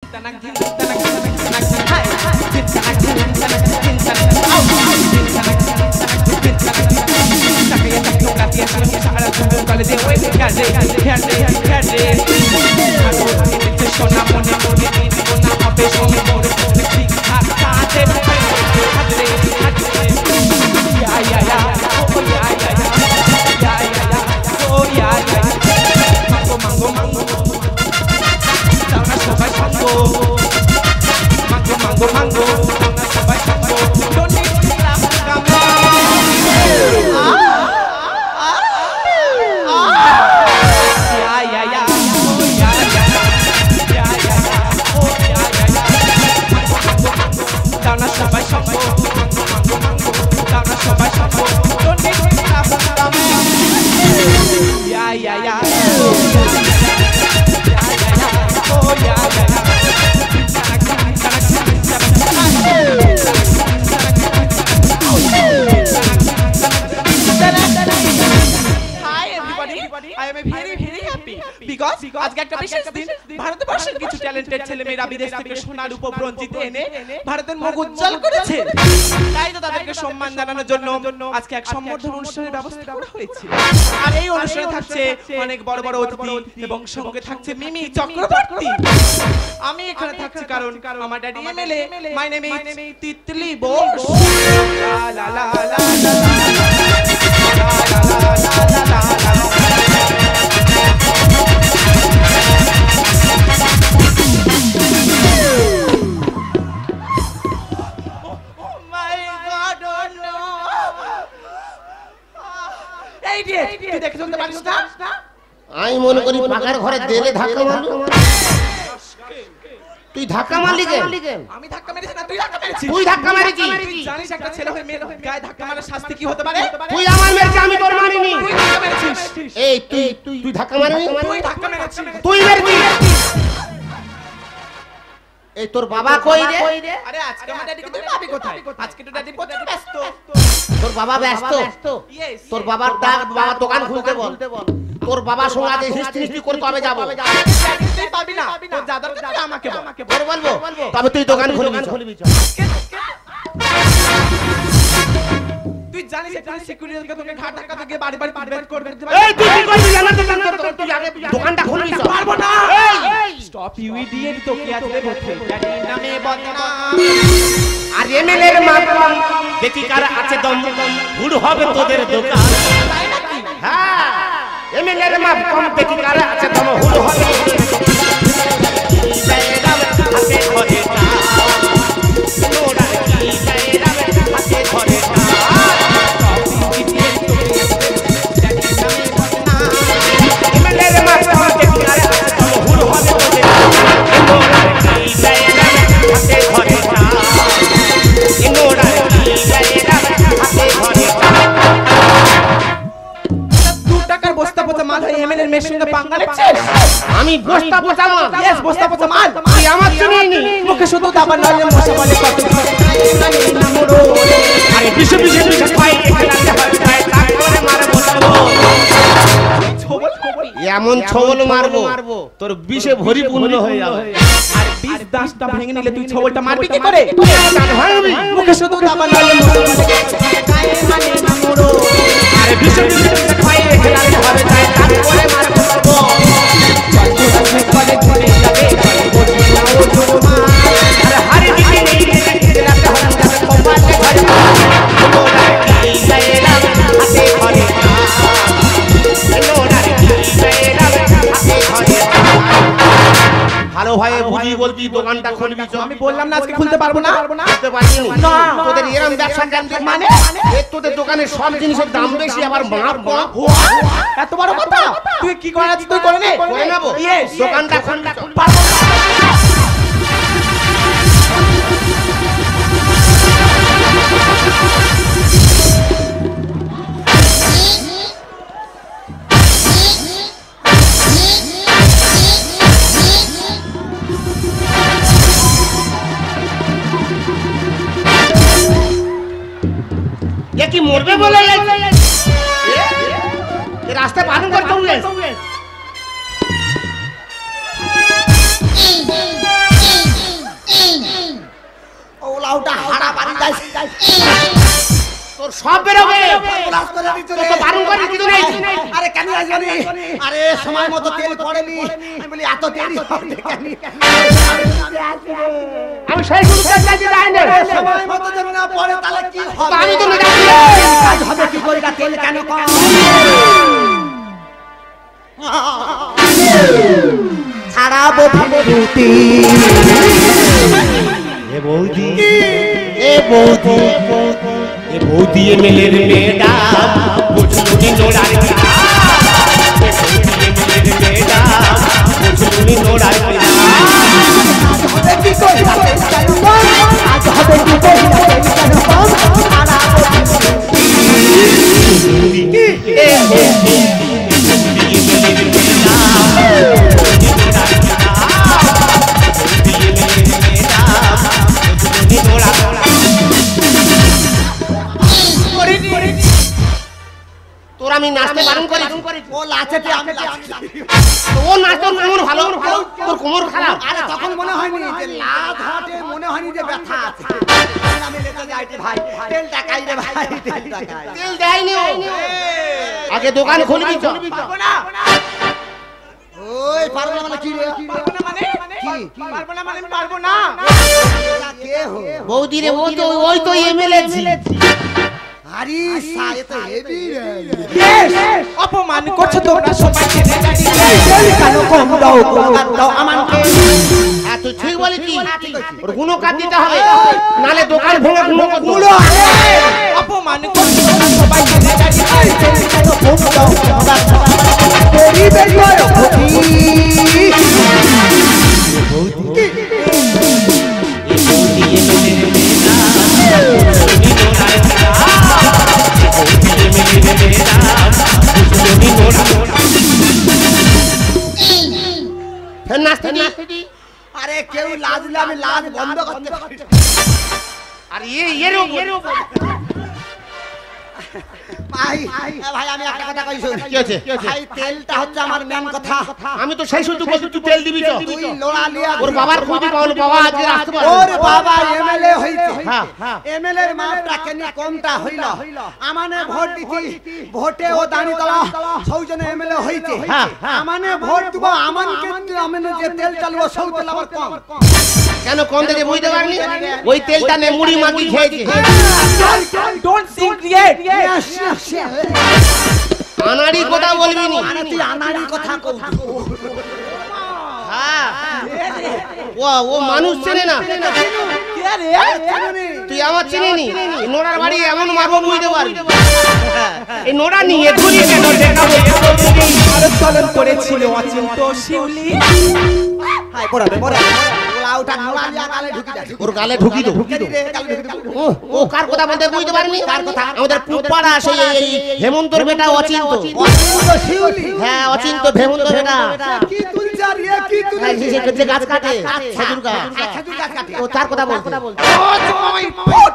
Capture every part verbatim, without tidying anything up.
ভারতের মুখ উজ্জ্বল করেছে তাই তো তাদেরকে সম্মান জানানোর জন্য আজকে এক সম্বর্ধনা অনুষ্ঠানের ব্যবস্থা করা হয়েছে আর এই অনুষ্ঠানে থাকছে অনেক বড় বড় অতিথি এবং সঙ্গে থাকছে মিমি চক্রবর্তী আমি এখানে থাকছি কারণ আমার daddy MLA my name is Titli Bose লা লা লা লা আমি মনে করি পাকার ঘরে দেলে ধাক্কা মারলো তুই ধাক্কা মারলি কেন আমি ধাক্কা মেরেছি না তুই ধাক্কা মেরেছিস তুই ধাক্কা মেরেছিস তুই জানিস একটা ছেলে হয়ে মেয়ের গায়ে ধাক্কা মারার শাস্তি কি হতে পারে তুই আমার মেরেছিস আমি তোর মারিনি তুই ধাক্কা মেরেছিস এই তুই তুই ধাক্কা মারনি তুই ধাক্কা মেরেছিস তুই মেরেছিস এই তোর বাবা কই রে আরে আজকে আমার ড্যাডিকে তুই পাবি কোথায় আজকে তো ড্যাডি প্রচুর ব্যস্ত তোর বাবা ব্যস্ত তোর বাবার ডাক বাবা দোকান খুলতে বল তোর বাবা সঙ্গে আজ হিস্ট্রি হিস্ট্রি করে তবে যাব তুই পাবি না তোর দাদার কাছে আমাকে বল বলবো তবে তুই দোকান খুলবি তুই জানিস যে তুই সিকিউরিটি তোকে ঘাট ধাক্কা দিয়ে বাড়ি বাড়ি পিটবেট করবে এই তুই কি করবি জানা তো জানা তো তুই আগে দোকানটা খুলবি পারবো না এই স্টপ ইউ ইডিয়েট তোকে আজ দেব ড্যাডি নামে বদনাম আর এমএলএ এর মাতলাম দেখি কার আছে দম গুড় হবে তোদের দোকান তাই নাকি হ্যাঁ এমএলএ এর মাপ কম দেখি কার আছে দম গুড় হবে জয়রাম হাতে ধরে না নোড়া কি জয়রাম হাতে ধরে না এমএলএ এর মাপ কম দেখি কার আছে দম গুড় হবে তোদের নোড়া কি জয়রাম হাতে ধরে না নোড়া কি জয়রাম হাতে ধরে না দু টাকার বস্তা পচা মাল হয় এমএলএ এর মেশিনে পাঙ্গা নিচ্ছিস আমি বস্তা পচা মাল ইয়েস বস্তা পচা মাল তুই আমার চিনি নি মুখে শুধু দাবার নলে মশা বলে কত আরে বিশ বিশ বিশ পাই খেলাতে হয় তাই তারপরে মারে বলবো ছবল ছবল এমন ছবল মারবো তোর বিষে ভরিপূর্ণ হয়ে যাবে আর বিশ দশটা ভেঙে নিলে তুই ছবলটা মারবি কি করে ভাঙবি মুখে শুধু দাবার নলে মশা বলে গায়ে মানে না মোড়ো আরে বিশ বিশ বিশ পাই খেলাতে হয় তাই তারপরে মারে বলবো করে ধরে যাবে বলি না ও ঝুমা আরে হারি দিকে নেই খেলাতে হয় যাবে কপালে ধরে নোড়া কি জয়রাম হাতে ধরে না নোড়া কি জয়রাম হাতে ধরে না ভালো ভাই বুঝি বলবি দোকানটা খুলবি আমি বললাম না আজকে খুলতে পারবো না খুলতে পারিনি না তোদের এরকম ব্যবসা জানতে মানে এ তোদের দোকানে সব জিনিসের দাম বেশি আবার মাপ কম এত বড় কথা তুই কি করে আছিস তুই করে নে করে নেব ইয়েস দোকানটা খুলতে পারবো না ये की मोरबे बोले ये रास्ते पालन करता हूँ তোর সব বেরোবে তোর তো বারণ করে কিছু নেই। আরে কেন আসবি? আরে সময় মতো তেল পড়েনি, আমি বলি এত দেরি হবে কেন? আমি সেই শুরু করতে যাচ্ছি যাই না। সময় মতো যদি না পড়ে তাহলে কি হবে? আমি তো না কাজ হবে কি করে? তেল কেন কম? ছাড়াবো রুটি। এ বৌদি এ বৌদি এ বৌদি এ মেলের মেয়েটা বুঝলুনি নোড়ার কিনা। এ বৌদি এ মেলের মেয়েটা বুঝলুনি নোড়ার কিনা। কি করে আজ হবে কি করে? কেন কম? ছাড়াবো বৌদি এ বৌদি তোর আমি নাচতে বারণ করি। ও লাচেতে আমি লাচি। ও নাচ তোর কোমর ভালো, তোর কোমর খারাপ। আরে তখন মনে হয়নি যে লাত হাটে, মনে হয়নি যে ব্যথা আছে। আমি লেতে যাইতে ভাই, তেল টাকাই রে ভাই, তেল টাকাই। তেল দেয়নি ও। আগে দোকান খুলবি তো। পারবো না। ওই পারবো না মানে কি রে? পারবো না মানে? কি? পারবো না মানে আমি পারবো না। এটা কে হো? বৌদি রে ও তো ওই তো এমএলএ জি। আরে সায়ে তো হেভি রে। অপমান করছো তোমরা সবাই জেনে জানি। তেল কেন কম দাও? কম দাও আমাকে। হ্যাঁ তুই ঠিক বলেছিস। ওর গুণকার দিতে হবে, নালে দোকান ভেঙে গুণ গুলো অপমান করছো তোমরা সবাই জেনে জানি। তেল কেন কম দাও? তেরি বেজয় ভূতি। বৌদি এ বৌদি এমএলএ মেয়েটা বুঝলুনি নোড়ার কিনা। বৌদি এমএলএ মেয়েটা বুঝলুনি নোড়ার কিনা। ফের নাচতে দি। আরে কেউ লাজলে আমি লাজ বন্ধ করতে পারি। আর এ এর উপর ভাই ভাই আমি একটা কথা কই শুন। কি হচ্ছে? ভাই তেলটা হচ্ছে আমার মেন কথা। আমি তো সেই শুধু বলছি তুই তেল দিবি তো। তুই লোড়া লিয়া ওর বাবার খুঁজি পাওয়াল, বাবা আজকে আসতে পারবে। ওর বাবা এমএলএ হইছে। হ্যাঁ, হ্যাঁ। এমএলএ এর মাপটা কেন কমটা হইল? আমানে ভোট দিছি, ভোটে ও দানি তলা সৌজনে এমএলএ হইছে। হ্যাঁ, হ্যাঁ। আমানে ভোট দিব, আমানকে আমানে যে তেল চালবো সৌ তেল আবার কম। কেন কম থেকে বুঝতে পারনি? ওই তেলটা নে মুড়ি মাগি খেয়েছে। Don't sing create. আনাড়ি কথা বলবি নি। মানে তুই আনাড়ি কথা কও। হ্যাঁ ও ও মানুষ চেনে না। কে রে? তুই আমার চিনি নি। নোড়ার বাড়ি এমন মারবো বুঝতে পারবি। এই নোড়া নিয়ে ঘুরিয়ে কেন দেখাবো? আরো চলন করেছিল অচিন্ত শিউলি। হাই পড়াবে পড়াবে। ওলা উঠা নোড়া লিয়া গালে ঢুকি যা। ওর গালে ঢুকি দো। ঢুকি দে গালে ঢুকি দে। ও ও কার কথা বলতে বুঝতে পারিনি? কার কথা? আমাদের পুপাড়া সেই এই হেমন্তর বেটা অচিন্ত। অচিন্ত শিউলি। হ্যাঁ অচিন্ত হেমন্ত বেটা। কি তুলছে আর এ কি তুলছে? হ্যাঁ, যে- যে- যে গাছ কাটে খেজুর গাছ। হ্যাঁ, খেজুর গাছ কাটে। ও তার কথা বলতে। ও জয় ফুট।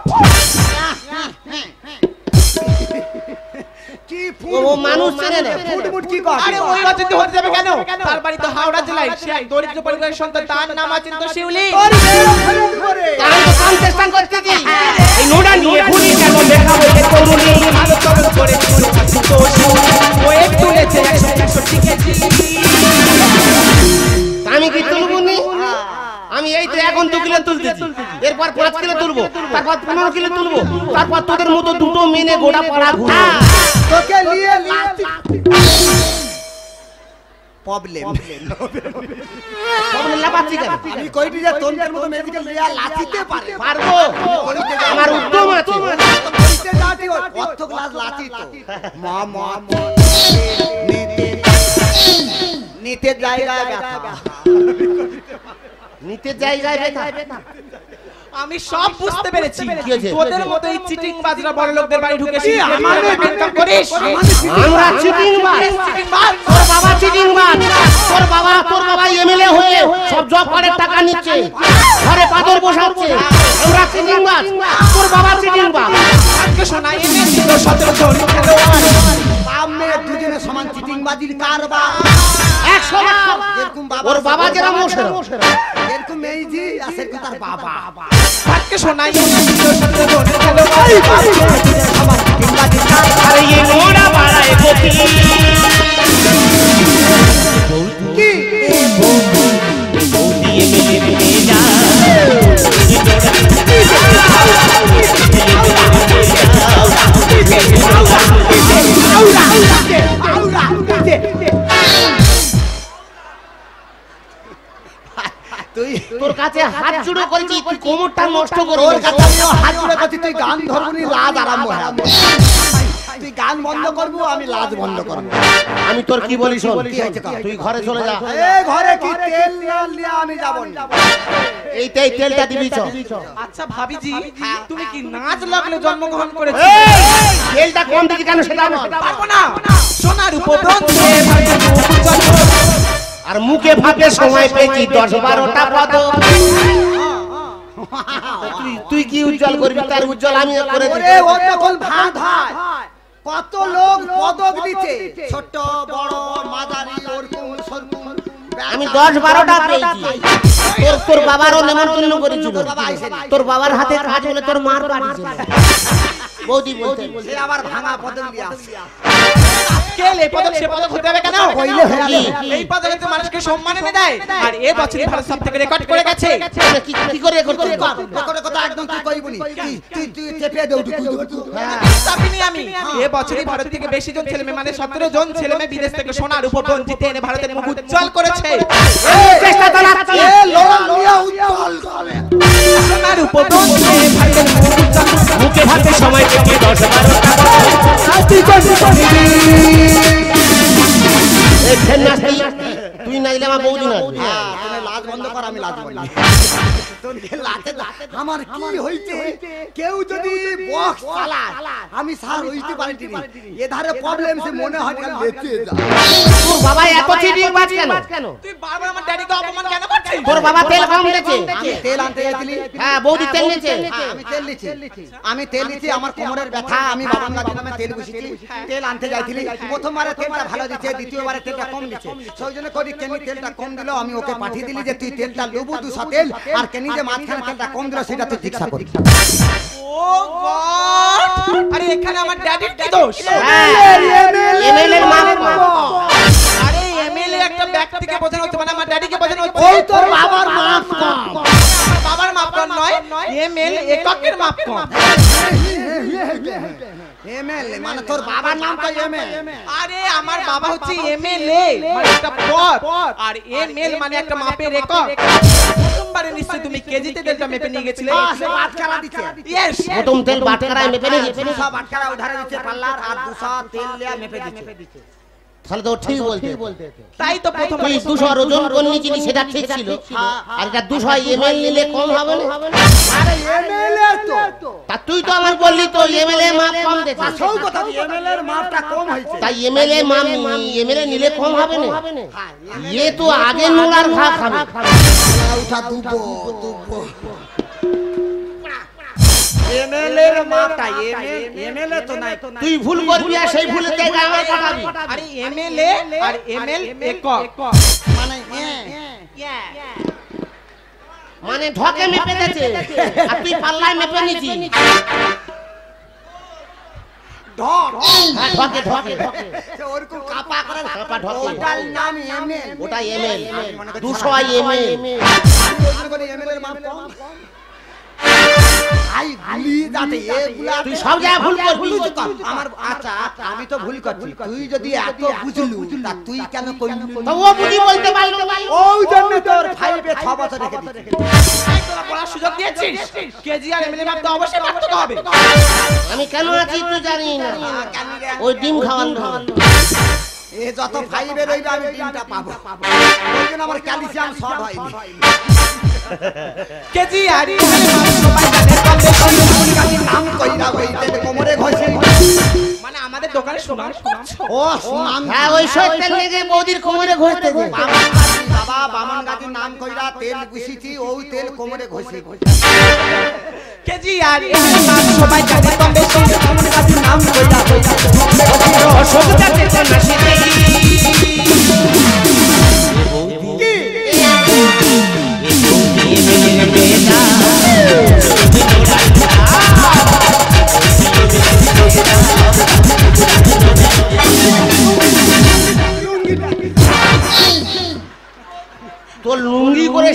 কি ও ফুট? ও মানুষ চেনে না। ফুট মুট কি করে? আরে ওই অচিন্ত হতে যাবে কেন? তার বাড়ি তো হাওড়া জেলায়। সে এক দরিদ্র পরিবারের সন্তান, তার নাম অচিন্ত শিউলি। তোর মেয়ে ফেরত করে। কান তো কান চেষ্টা করতেছি। এই নোড়া নিয়ে ঘুরি কেন দেখাবো? যে তরুণী আরো চলন করেছিল অচিন্ত শিউলি। ওয়েট তুলেছে একশো একষট্টি কেজি। আমি কি তুলবো নি? আমি এই তো এখন দু কিলো তুলতেছি, এরপর পাঁচ কিলো তুলবো, তারপর পনেরো কিলো তুলবো, তারপর তোদের মতো দুটো মেনে গোটা পাড়া ঘুরবো। তোকে নিয়ে লাস্ট প্রবলেম। প্রবলেম লাপাচ্ছি কেন? আমি কইটি যে তোনদের মতো মেডিকেল লিয়া লাচিতে পারে। পারবো, আমার উদ্যম আছে। বলতে যাচ্ছি অর্থ ক্লাস লাচি তো। মা মা নিতে নিতে জায়গায় ব্যথা। নিতে জায়গায় ব্যথা। আমি সব বুঝতে পেরেছি। কি হয়েছে? তোদের মতো এই চিটিং বাজরা বড় লোকদের বাড়ি ঢুকে কি আমাদের ইনকাম করিস? আমরা চিটিং বাজ। চিটিং বাজ। তোর বাবা চিটিং বাজ। তোর বাবা তোর বাবা এমএলএ হয়ে সব জব কার্ডের টাকা নিচ্ছে, ঘরে পাথর বসাচ্ছে। আমরা চিটিং বাজ, তোর বাবা চিটিং বাজ। আজকে শোনাই এনেছিল সতেরো জন খেলোয়াড়। বাপ মেয়ে দুজনে সমান চিটিং বাজির কারবার। একশো বার। যেরকম বাবা ওর বাবা যেরকম ও সেরকম। এরকম এই জি আসের কথার বাবা ভাটকে শোনাই হ্যালো আমার কিংবা দিতা আরে ये मोड़ा बाड़ाए गोपी কি ये मेरे मेरा তুই তোর কাছে হাত জুড়ে করেছি তুই কোমরটা নষ্ট করে তোর কাছে আমিও হাত জুড়ে করছি তুই গান ধরবনি লাজ আরম্ভ হয়ে যাবে। তুই গান বন্ধ করবো আমি লাজ বন্ধ করবো আমি তোর কি বলি শোন কি হয়েছে কা? তুই ঘরে চলে যা এই ঘরে কি তেল নিয়ে নিয়ে আমি যাব না এইটাই তেলটা দিবি চ আচ্ছা ভাবিজি তুমি কি নাচ লাগলে জন্মগ্রহণ করেছো এই তেলটা কম দিবি কেন সেটা বল পারবো না সোনার উপবন্ধে আর মুখে ভাবে সময় পেয়েছি দশ বারোটা পদ তুই তুই কি উজ্জ্বল করবি তার উজ্জ্বল আমি করে ওরে দিই ও যখন ভাগ হয় কত লোক পদক দিতে ছোট বড় মাঝারি ওরকম সরকুম আমি দশ বারোটা পেয়েছি তোর তোর বাবারও নেমন্তন্ন করেছিল তোর বাবার হাতে কাজ হলে তোর মার পাঠিয়েছিল বৌদি বলতে সে আবার ভাঙা পদক নিয়ে আসে কেল এই পদক সে পদক হতে হবে কেন কইলে হয়ে গেল। এই পদকে তো মানুষকে সম্মান এনে দেয় আর এ বছরই ভারত সব থেকে রেকর্ড করে গেছে কি কি করে করতে কথা কথা একদম তুই কইবনি তুই তুই তুই চেপে দে উঠি চাপিনি আমি এ বছরই ভারত থেকে বেশি জন ছেলে মেয়ে মানে সতেরো জন ছেলে মেয়ে বিদেশ থেকে সোনার উপবন জিতে এনে ভারতের মুখ উজ্জ্বল করেছে চেষ্টা চালাচ্ছি এ লোড়া নিয়ে উজ্জ্বল করে সোনার উপবন জিতে ভারতের মুখ উজ্জ্বল মুখে ভাবে সময় পেয়েছি দশ বারোটা এই ফের নাচতি তুই নাইলে আমার বৌদি না হ্যাঁ তুমি লাজ বন্ধ কর আমি লাজ বন্ধ তোর লাতে আমার কি হইছে কেউ যদি বক্স চালায় আমি স্যার হইতে পারি না এধারে প্রবলেম সে মনে হয় না লেতে যা তোর বাবা এত চিটিং বাজ কেন তুই বারবার আমার ড্যাডিকে অপমান কেন করছিস তোর বাবা তেল কম দিয়েছে আমি তেল আনতে গেছিলি হ্যাঁ বৌদি তেল নিয়েছে হ্যাঁ, আমি তেল নিচ্ছি আমি তেল নিচ্ছি আমার কোমরের ব্যথা আমি বাবা গাছ নামে তেল বসিয়েছি তেল আনতে যাইছিলি প্রথমবারে তেলটা ভালো দিচ্ছে দ্বিতীয়বারে তেলটা কম দিচ্ছে সেই জন্য করি কেনি তেলটা কম দিল আমি ওকে পাঠিয়ে দিলি যে তুই তেলটা লুবু দুশো তেল আর কেনি যে মাঝখানে তেলটা কম দিল সেটা তুই ঠিকঠাক করি ও গড আরে এখানে আমার ড্যাডির কি দোষ এমএলএ এর মা আরে এমএলএ একটা ব্যক্তিকে বোঝানো হচ্ছে মানে আমার ড্যাডিকে বোঝানো হচ্ছে ওই তোর বাবার মাপ কম আমার বাবার মাপ কম নয় এমএল এককের মাপ কম এমএলএ মানে তোর বাবার নাম তো এমএল আরে আমার বাবা হচ্ছে এমএলএ মানে একটা পদ আর এমএল মানে একটা মাপের একক প্রথমবারে নিশ্চয় তুমি কেজিতে তেলটা মেপে নিয়ে গেছিলে সে বাটকারা দিচ্ছে ইয়েস প্রথম তেল বাটকারায় মেপে নিয়েছে দুশো বাটকারা উধারে দিচ্ছে পাল্লার আর দুশো তেল লিয়া মেপে দিচ্ছে তাহলে তো ঠিক বলতে তাই তো প্রথম তুই দুশো ওজন করে নিয়েছিলি সেটা ঠিক ছিল আর এটা দুশো এমএল নিলে কম হবে না আরে এমএলএ তো তা তুই তো আমার বললি তো এমএলএ মাপ কম দিয়েছে সব কথা এমএলএ এর মাপটা কম হইছে তাই এমএলএ মাপ এমএলএ নিলে কম হবে না ये तो आगे নুলার ঘা খাবে উঠা দুবো দুবো এমএলএ এর মাপটা এমএল এমএলএ তো নাই তুই ভুল করবি আর সেই ভুলের জায়গায় আমার পাঠাবি আরে এমএলএ আর এমএল একক মানে মানে ঢকে মেপে দিয়েছে আর তুই পাল্লায় মেপে নিছি ঢক হ্যাঁ ঢকে ঢকে ঢকে সে ওরকম কাপা করে কাপা ঢকে ওটার নাম এমএল ওটা এমএল দুশো এমএল এমএল এর মাপ কম আই গুলি যাতে এগুলা তুই সব জায়গায় ভুল করবি আমার আচ্ছা আমি তো ভুল করছি তুই যদি এত বুঝলু তা তুই কেন কইলু তো ও বুঝি বলতে পারলো না ওই জন্য তোর ফাইভে ছয় বছর রেখে দিয়েছে তোরা পড়ার সুযোগ দিয়েছিস কেজি আর এমএলএ মাপ তো অবশ্যই মাপতে হবে আমি কেন আছি তুই জানি না ওই ডিম খাওয়ান খাওয়ান এ যত ফাইভে রইবে আমি ডিমটা পাবো ওই জন্য আমার ক্যালসিয়াম শর্ট হয়নি কেজি আর এমএলএ মাপ সবাই জানে কমবে কমবে নাম কইরা ওই তেলে কোমরে ঘষে মানে আমাদের দোকানে সুনাম করছো ও সুনাম হ্যাঁ ওই সব তেল লেগে বৌদির কোমরে ঘষতে যে বাবা বামন গাজীর নাম কইরা তেল গুছিছি ওই তেল কোমরে ঘষে কেজি আর এমএলএ মাপ সবাই জানে কমবে কমবে বামন গাজীর নাম কইরা কইরা অশোক জাতে তো নাশিতে কি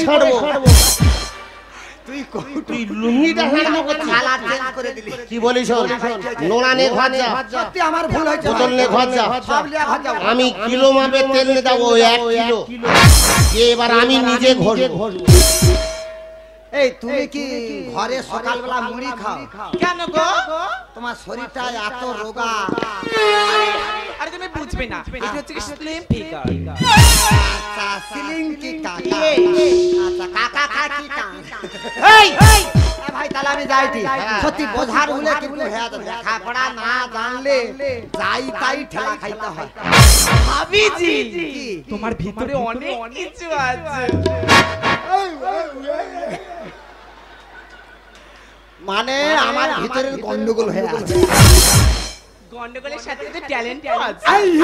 ছাড়বো তুই তুই লুঙ্গিটা ছাড়বো কোথায়? কালার চেঞ্জ করে দিলি কি বলিস শোন, নোনা নে ঘর যা, সত্যি আমার ভুল হয়েছে বোতল নে ঘর যা। সব লিয়া ঘর যাও আমি কিলো মাপে তেল নিয়ে যাবো এক কিলো, যে এবার আমি নিজে ঘষবো। এই তুমি কি ঘরে সকালবেলা মুড়ি খাও? কেন গো? তোমার শরীরটা এত রোগা। আরে তুমি বুঝবে না, এটা হচ্ছে কি স্লিম ফিগার। আচ্ছা সিলিং কি কাকা? আচ্ছা কাকা কাকি কাকা। এই এই ভাই তাহলে আমি যাইটি। সত্যি বোঝার হলে কিন্তু হয়ে যাবে, লেখাপড়া না জানলে যাই তাই ঠেলা খাইতে হয়। ভাবিজি তোমার ভিতরে অনেক কিছু আছে। মানে আমার ভিতরের গন্ডগোল হয়ে আছে। গন্ডগোলের সাথে সাথে ট্যালেন্ট আছে।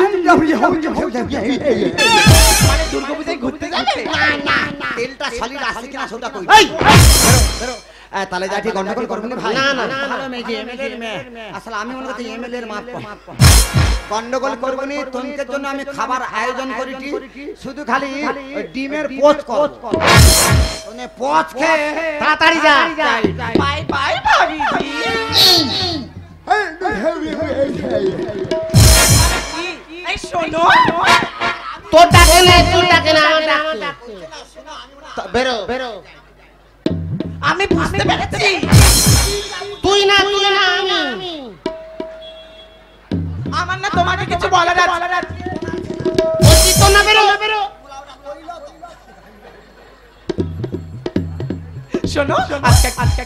মানে দুর্গাপূজায় ঘুরতে যাবে? না না তেলটা সলিড আছে কিনা সেটা কই। এই তাহলে যাইটি গন্ডগোল করবি না ভাই। না, না, না, ভালো মেয়ে এমএলএ এর মেয়ে। আসলে আমি মনে করতে এমএলএ এর মাপ গন্ডগোল করবনি। তোমাদের জন্য আমি খাবার আয়োজন করিটি, শুধু খালি ওই ডিমের পোচ কর। মানে পোচ খেয়ে তাড়াতাড়ি যা। বাই বাই ভাবিজি। এই শোনো, তোর ডাকে না, তোর ডাকে না, আমার ডাকে। বেরো বেরো। আমি বুঝতে পেরেছি। তুই না তুই না আমি। আমার না তোমাকে কিছু বলার আছে। বলছি তো না, বেরো বেরো। শোনো, আজকে আজকে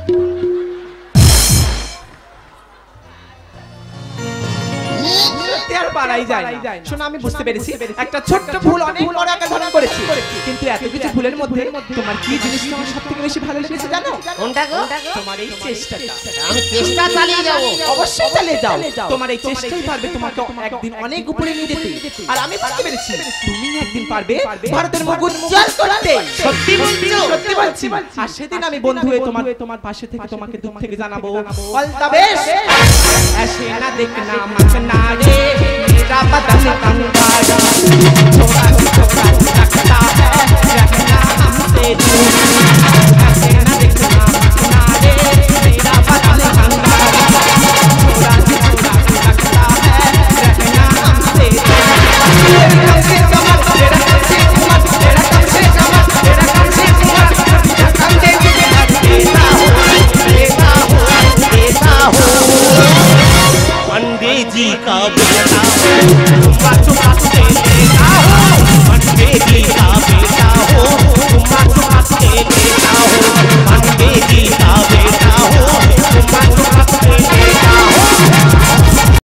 আর পারাই যায় না। শোনো, আমি বুঝতে পেরেছি একটা ছোট্ট ভুল অনেক বড় আকার ধারণ করেছি, কিন্তু এত কিছু ভুলের মধ্যে তোমার কি জিনিসটা আমার সবথেকে বেশি ভালো লেগেছে জানো? কোনটা গো? তোমার এই চেষ্টাটা। আমি চেষ্টা চালিয়ে যাব। অবশ্যই চালিয়ে যাও। তোমার এই চেষ্টাই পারবে তোমাকে একদিন অনেক উপরে নিয়ে যেতে। আর আমি বুঝতে পেরেছি তুমি একদিন পারবে ভারতের মুখ উজ্জ্বল করতে। সত্যি বলছো? সত্যি বলছি। আর সেদিন আমি বন্ধু হয়ে তোমার তোমার পাশে থেকে তোমাকে দূর থেকে জানাবো, অল দ্য বেস্ট। ऐसे ना देखना मचना रे मेरा बदन कंगारा, छोड़ा छोड़ा रखता है रखना हमसे दूर। ऐसे ना देखना मचना रे मेरा बदन कंगारा, छोड़ा छोड़ा रखता है रखना हमसे दूर। तेरा कम से कमर, तेरा कम से कमर, तेरा कम से कमर, तेरा कम से कमर, कम से कमर, ऐसा हो ऐसा हो ऐसा हो। पंडित जी का बेटा